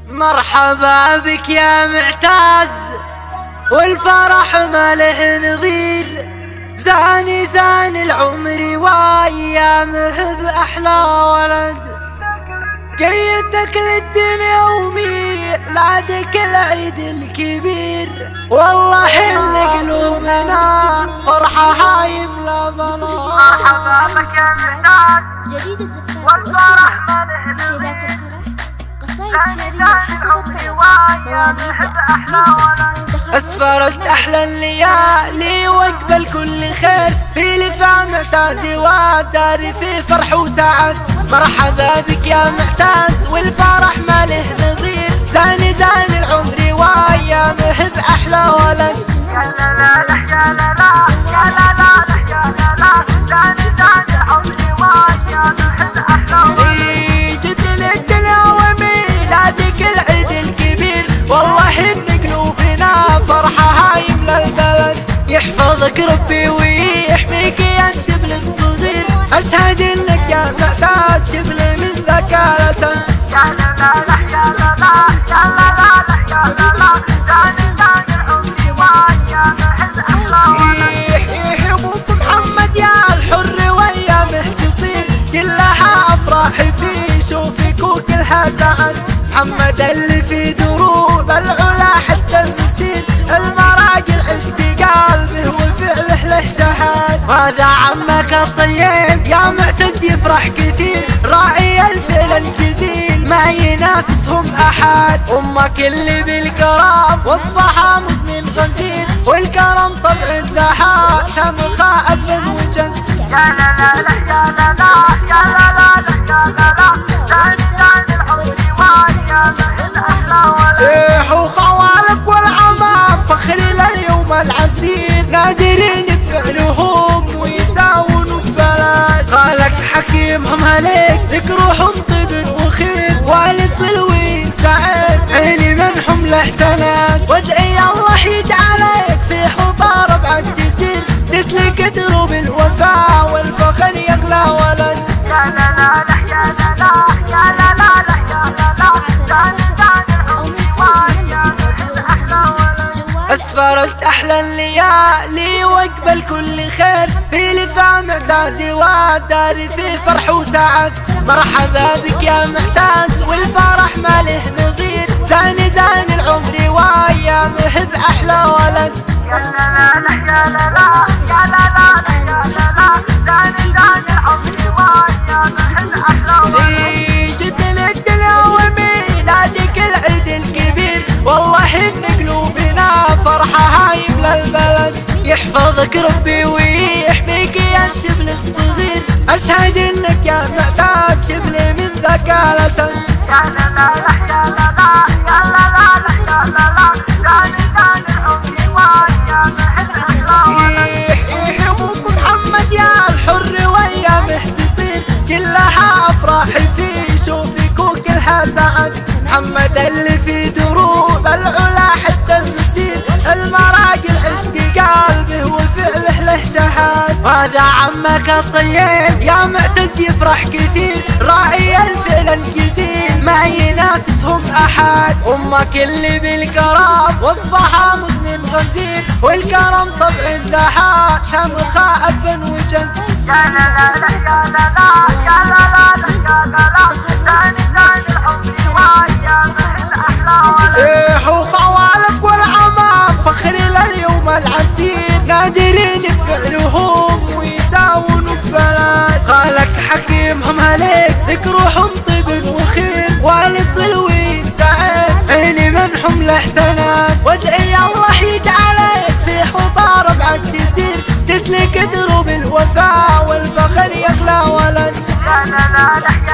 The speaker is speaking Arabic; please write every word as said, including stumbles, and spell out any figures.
مرحبا بك يا معتز والفرح ما له نظير، زاني زاني العمر وايامه بأحلى ولد، قيدك للدنيا وميلادك العيد الكبير، والله حل قلوبنا فرحة هايم لا بلا. مرحبا بك يا معتز والفرح ما له نظير، قصائد شعرية حسب الطلب، مواليد أسفرت أحلى الليالي وأقبل كل خير، في لفا معتز والداري في فرح وسعد. مرحبا بك يا معتز والفرح ما له نظير، زاني زاني العمر وايامه بأحلى ولد. يا لا لا لا يا لا لا يا لا لا يا لا لا، زاني زاني العمر وايامه بأحلى ولد. يحفظك ربي ويحميك يا الشبل الصغير، أشهد إنك يا معتز شبل من ذاك الأسد. يا لا لا لا يا لا لا يا لا لا يا لا لا، زاني زاني العمر وأيامه بأحلى ولد. يحيي أبوك محمد يا الحر وأيامه تصير، كلها أفراح في شوفك وكلها سعد. محمد اللي في دروب العلا حتى المسير، المراجل عشق قلبه وفعله له شهاد. وهذا عمك الطيب يا معتز يفرح كثير، راعي الفعل الجزيل ما ينافسهم أحد. أمك اللي بالكرم وصفها مسلم خنزير، والكرم طبع الذهب شمخاء ابن وجن. يا لا لا لا يا لا لا يا لا لا يا لا لا، زاني زاني العمر وايامه بأحلى ولد. إيه وخوالك والعمام فخر لليوم العسير، نادرين بفعلهم ويساوون ببلد. خالك حكيمهم عليك ذكرهم طيب وخير، والي صلوي سعيد عيني منهم له سند. وادعي الله يجعلك في حضار بعد يسير، تسلك دروب الوفاء والفخر يغلى ولد. يا لا لا لا يا لا لا يا لا لا يا لا لا، زاني زاني العمر وايامه بأحلى ولد. أسفرت أحلى الليالي وأقبل كل خير، في لفا معتز والداري في فرح وسعد. مرحبا بك يا معتز والفرح ما له نظير، زاني زاني العمر وايامه بأحلى ولد. يا لا لا لا يا لا لا يا لا لا يا لا لا، زاني زاني العمر وايامه بأحلى ولد. جد للدنيا وميلادك العيد الكبير، والله إن قلوبنا فرحة هايم للبلد. يحفظك ربي ويحميك يا الشبل الصغير، أشهد إنك يا معتز شبل من ذاك الأسد. يا لا لا لا يا لا لا يا لا لا يا لا لا، زاني زاني العمر وايامه بأحلى ولد. يحيي أبوك محمد يا الحر وأيامه تصير، كلها أفراح في شوفك وكلها سعد. محمد اللي في دروب العلا حتى المسير، المراجل عشق قلبه وفعله له شهاد. وهذا عمك الطيب يا معتز يفرح كثير، راعي الفعل الجزيل ما ينافسهم أحد. أمك اللي بالكرم وصفها مسلم خنزير، والكرم طبع الذهب شمخاء ابن وجن. يا لا لا لا يا لا لا يا لا لا يا لا لا، زاني زاني العمر وايامه بأحلى ولد. إيه وخوالك والعمام فخر لليوم العسير، نادرين بفعلهم ويساوون ببلد. خالك حكيمهم عليك ذكرهم طيب وخير، والي صلوي سعيد عيني منهم له سند. وادعي الله يجعلك في حضار بعد يسير، تسلك دروب الوفاء والفخر يغلى ولد. يا لا لا لا